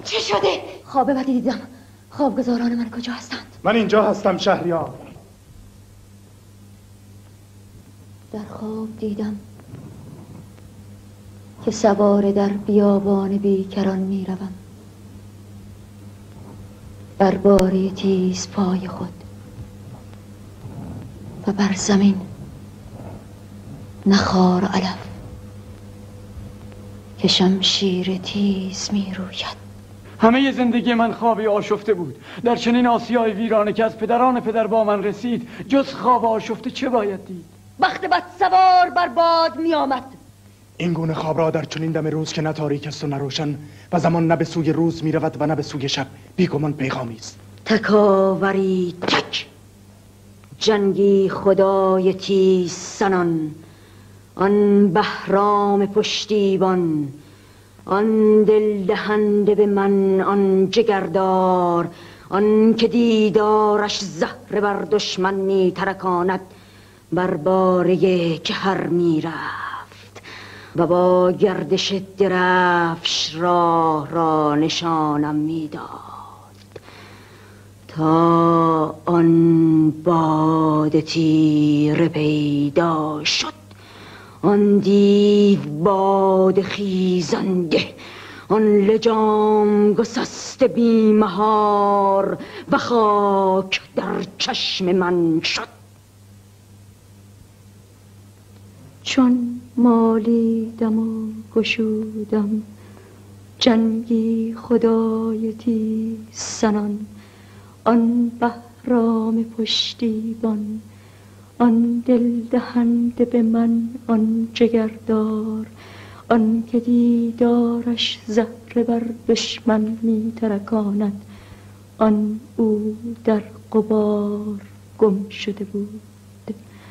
چه شده؟ خواب بدی دیدم. خوابگزاران من کجا هستند؟ من اینجا هستم شهریار. در خواب دیدم که سوار در بیابان بیکران می روم، بر باری تیز پای خود و بر زمین نخار و علف که شمشیر تیز می روید. همه زندگی من خوابی آشفته بود. در چنین آسیای ویرانه که از پدران پدر با من رسید، جز خواب آشفته چه باید دید؟ بخت بد سوار بر باد می آمد. این گونه خواب را در چنین دم روز که نه تاریک است و نه روشن و زمان نه به سوی روز می رود و نه به سوی شب، بیگمان پیغامی است. تکاوری تک، جنگی خدای تیز سنان، آن بهرام پشتیبان، آن دل دهنده به من، آن جگردار، آن که دیدارش زهره بر دشمن می ترکاند، بر باره که هر می رفت و با گردش درفش راه را نشانم می داد تا آن باد تیره پیدا شد، آن دیو باد خیزنده، آن لجام گسسته بیمهار و خاک در چشم من شد. چون مالیدم و گشودم جنگی خدای تیز سنان، آن بهرام پشتیبان، آن دل دهنده به من، آن جگردار، آن که دیدارش زهره بر دشمن می ترکاند، آن او در غبار گم شده بود.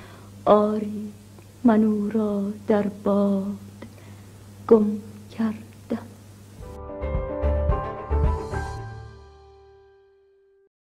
آری من او را در باد گم کردم.